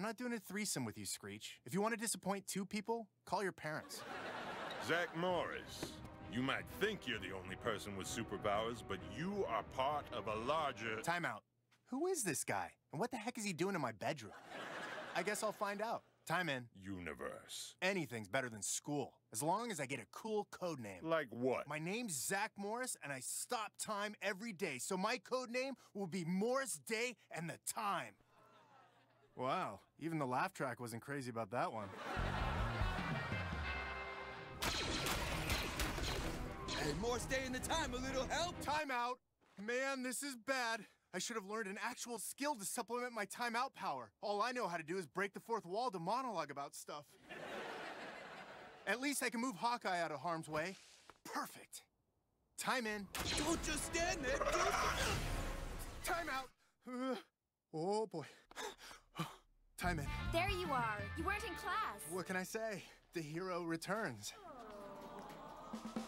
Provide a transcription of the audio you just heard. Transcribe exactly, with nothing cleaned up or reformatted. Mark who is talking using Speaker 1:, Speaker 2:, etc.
Speaker 1: not doing a threesome with you, Screech. If you want to disappoint two people, call your parents.
Speaker 2: Zack Morris, you might think you're the only person with superpowers, but you are part of a larger...
Speaker 1: Time out. Who is this guy? And what the heck is he doing in my bedroom? I guess I'll find out. Time in.
Speaker 2: Universe.
Speaker 1: Anything's better than school, as long as I get a cool code name.
Speaker 2: Like what?
Speaker 1: My name's Zack Morris, and I stop time every day, so my code name will be Morris Day and the Time. Wow, even the laugh track wasn't crazy about that one.
Speaker 3: Hey, Morris Day and the Time, a little help?
Speaker 1: Time out. Man, this is bad. I should have learned an actual skill to supplement my timeout power. All I know how to do is break the fourth wall to monologue about stuff. At least I can move Hawkeye out of harm's way. Perfect. Time in.
Speaker 3: Don't just stand there.
Speaker 1: Time out. Uh, oh, boy. Time in.
Speaker 4: There you are. You weren't in class.
Speaker 1: What can I say? The hero returns.
Speaker 4: Oh.